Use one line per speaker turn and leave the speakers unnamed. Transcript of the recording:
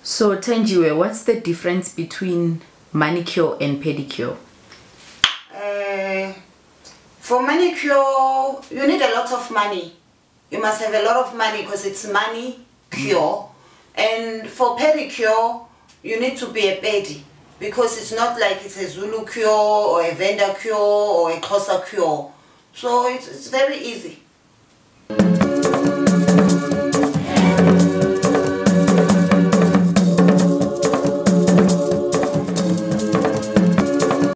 So Thanjiwe, what's the difference between manicure and pedicure?
For manicure, you need a lot of money. You must have a lot of money because it's money cure. And for pedicure, you need to be a pedi because it's not like it's a Zulu cure or a Venda cure or a Xhosa cure. So it's very easy.